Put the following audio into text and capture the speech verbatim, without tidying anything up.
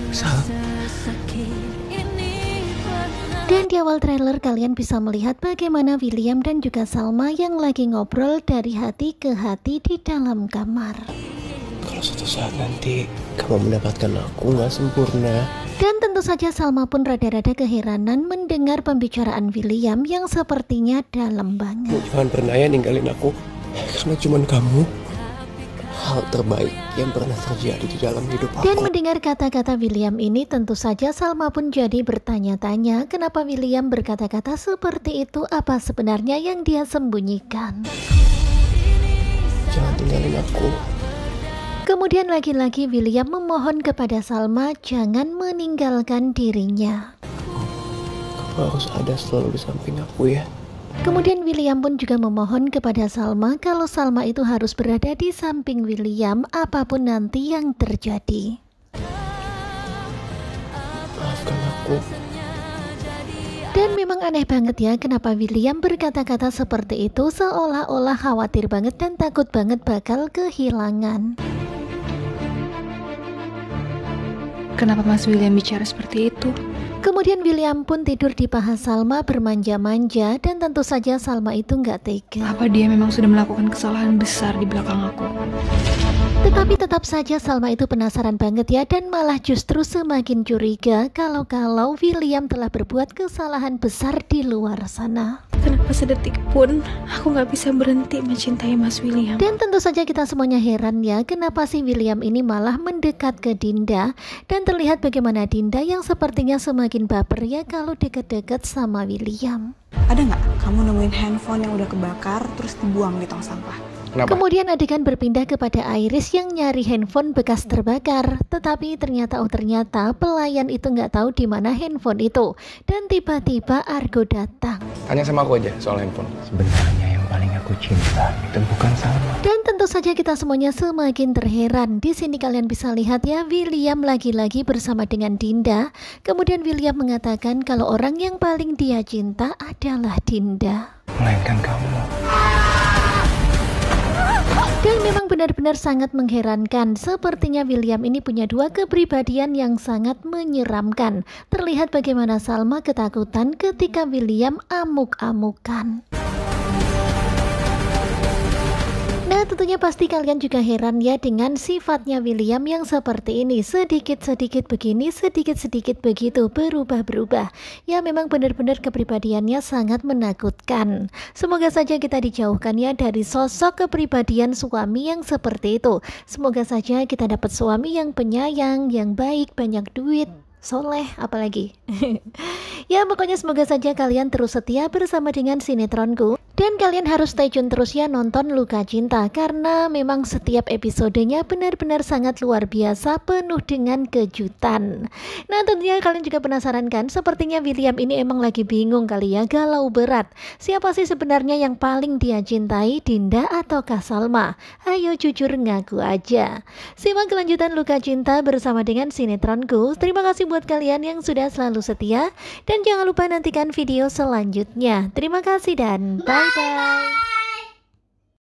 Sal. Dan di awal trailer kalian bisa melihat bagaimana William dan juga Salma yang lagi ngobrol dari hati ke hati di dalam kamar. Kalau suatu saat nanti kamu mendapatkan aku nggak sempurna. Dan tentu saja Salma pun rada-rada keheranan mendengar pembicaraan William yang sepertinya dalam banget. Jangan pernah ya ninggalin aku, karena cuman kamu hal terbaik yang pernah terjadi di dalam hidup aku. Dan mendengar kata-kata William ini, tentu saja Salma pun jadi bertanya-tanya kenapa William berkata-kata seperti itu, apa sebenarnya yang dia sembunyikan. Jangan tinggalin aku. Kemudian lagi-lagi William memohon kepada Salma jangan meninggalkan dirinya. Kamu harus ada selalu di samping aku ya. Kemudian William pun juga memohon kepada Salma kalau Salma itu harus berada di samping William apapun nanti yang terjadi. Maafkan aku. Dan memang aneh banget ya kenapa William berkata-kata seperti itu, seolah-olah khawatir banget dan takut banget bakal kehilangan. Kenapa Mas William bicara seperti itu? Kemudian William pun tidur di paha Salma bermanja-manja, dan tentu saja Salma itu nggak tega. Apa dia memang sudah melakukan kesalahan besar di belakang aku? Tetapi tetap saja Salma itu penasaran banget ya, dan malah justru semakin curiga kalau-kalau William telah berbuat kesalahan besar di luar sana. Kenapa sedetik pun aku gak bisa berhenti mencintai Mas William? Dan tentu saja kita semuanya heran ya, kenapa sih William ini malah mendekat ke Dinda. Dan terlihat bagaimana Dinda yang sepertinya semakin baper ya kalau deket-deket sama William. Ada nggak kamu nemuin handphone yang udah kebakar terus dibuang di tong sampah? Kenapa? Kemudian adegan berpindah kepada Iris yang nyari handphone bekas terbakar. Tetapi ternyata oh ternyata pelayan itu nggak tahu di mana handphone itu. Dan tiba-tiba Argo datang. Tanya sama aku aja soal handphone. Sebenarnya yang paling aku cinta itu bukan Salma. Dan tentu saja kita semuanya semakin terheran. Di sini kalian bisa lihat ya, William lagi-lagi bersama dengan Dinda. Kemudian William mengatakan kalau orang yang paling dia cinta adalah Dinda, Melainkan kamu. Dan memang benar-benar sangat mengherankan. Sepertinya William ini punya dua kepribadian yang sangat menyeramkan. Terlihat bagaimana Salma ketakutan ketika William amuk-amukan. Nah tentunya pasti kalian juga heran ya dengan sifatnya William yang seperti ini. Sedikit-sedikit begini, sedikit-sedikit begitu, berubah-berubah. Ya memang benar-benar kepribadiannya sangat menakutkan. Semoga saja kita dijauhkan ya dari sosok kepribadian suami yang seperti itu. Semoga saja kita dapat suami yang penyayang, yang baik, banyak duit, soleh, apalagi. Ya pokoknya semoga saja kalian terus setia bersama dengan sinetronku. Dan kalian harus stay tune terus ya nonton Luka Cinta, karena memang setiap episodenya benar-benar sangat luar biasa, penuh dengan kejutan. Nah tentunya kalian juga penasaran kan, sepertinya William ini emang lagi bingung kali ya, galau berat. Siapa sih sebenarnya yang paling dia cintai, Dinda ataukah Salma? Ayo jujur ngaku aja. Simak kelanjutan Luka Cinta bersama dengan sinetronku. Terima kasih buat kalian yang sudah selalu setia, dan jangan lupa nantikan video selanjutnya. Terima kasih dan bye bye.